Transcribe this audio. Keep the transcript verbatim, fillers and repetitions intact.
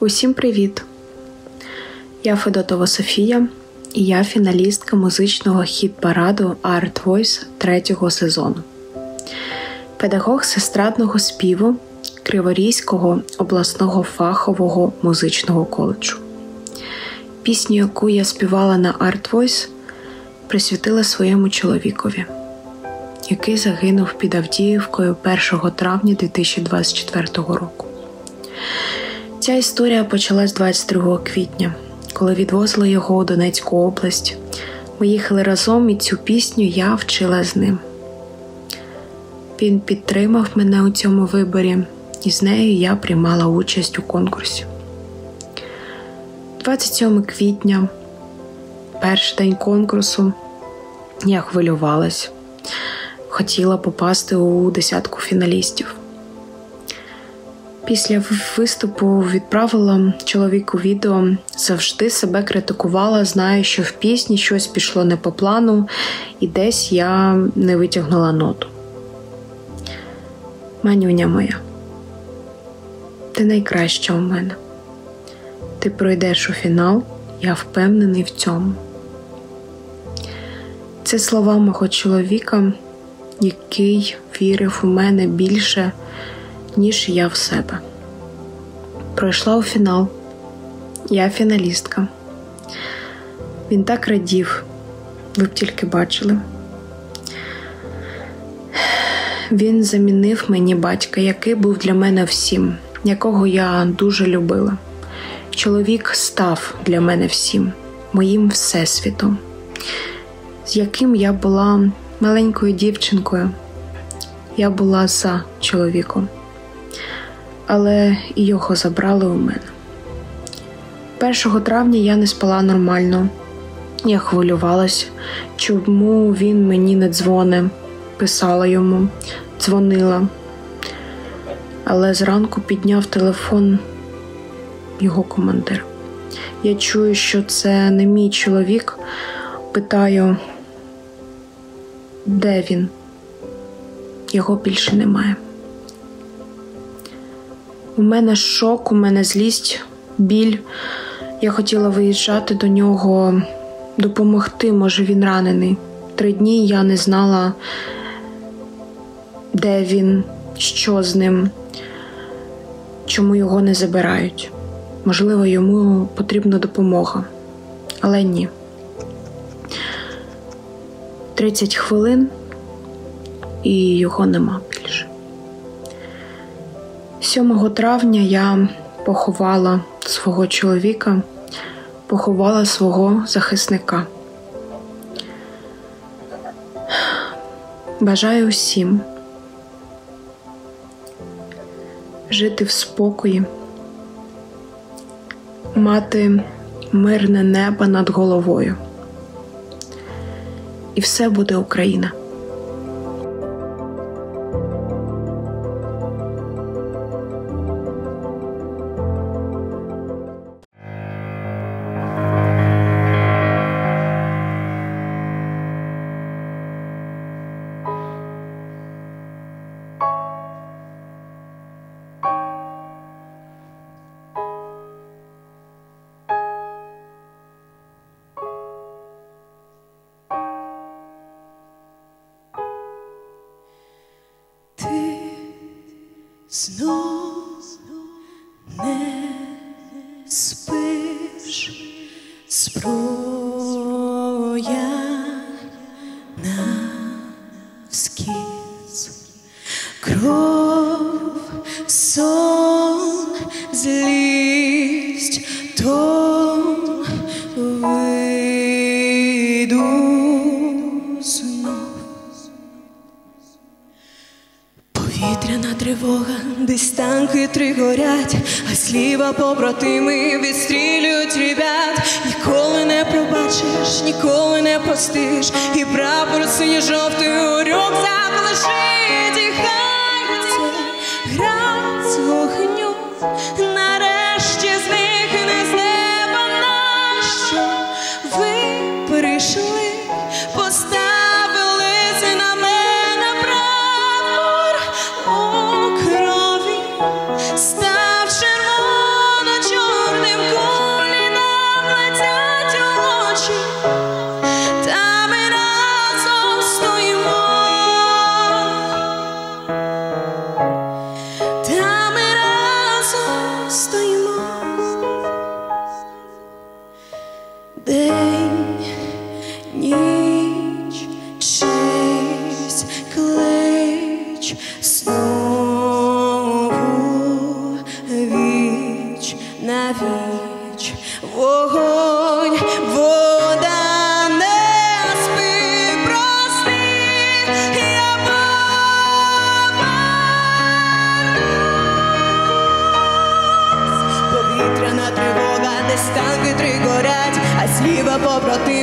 Усім привіт! Я Федотова Софія, і я фіналістка музичного хіт-параду Art Voice третього сезону. Педагог з естрадного співу Криворізького обласного фахового музичного коледжу. Пісню, яку я співала на Art Voice, присвятила своєму чоловікові, який загинув під Авдіївкою першого травня дві тисячі двадцять четвертого року. Ця історія почалась двадцять другого квітня, коли відвозили його у Донецьку область. Ми їхали разом, і цю пісню я вчила з ним. Він підтримав мене у цьому виборі, і з нею я приймала участь у конкурсі. двадцять сьомого квітня, перший день конкурсу, я хвилювалась. Хотіла попасти у десятку фіналістів. Після виступу відправила чоловіку відео, завжди себе критикувала, знаю, що в пісні щось пішло не по плану, і десь я не витягнула ноту. Манюня моя, ти найкраща у мене. Ти пройдеш у фінал, я впевнений в цьому. Це слова мого чоловіка, який вірив у мене більше, ніж я в себе. Пройшла у фінал. Я фіналістка. Він так радів, ви б тільки бачили. Він замінив мені батька, який був для мене всім, якого я дуже любила. Чоловік став для мене всім, моїм всесвітом, з яким я була маленькою дівчинкою. Я була за чоловіком. Але і його забрали у мене. першого травня я не спала нормально. Я хвилювалась, чому він мені не дзвонить. Писала йому, дзвонила. Але зранку підняв телефон його командир. Я чую, що це не мій чоловік. Питаю, де він? Його більше немає. У мене шок, у мене злість, біль. Я хотіла виїжджати до нього, допомогти, може він ранений. Три дні я не знала, де він, що з ним, чому його не забирають. Можливо, йому потрібна допомога, але ні. тридцять хвилин, і його нема більше. сьомого травня я поховала свого чоловіка, поховала свого захисника. Бажаю усім жити в спокої, мати мирне небо над головою. І все буде Україна. Знов не спиш, зброя навскіз, кров, сон, злість, то вийду знов. Повітряна тривога, десь танки три горять, а зліва побратими відстрілюють ребят. Ніколи не пробачиш, ніколи не простиш, і прапор синьо-жовтий у рюкзак лежить. І хай це град з вогню нарешті зникне з неба. Нащо ви прийшли, поставили на мене прапор у крові, став червоно-чорним. побратими.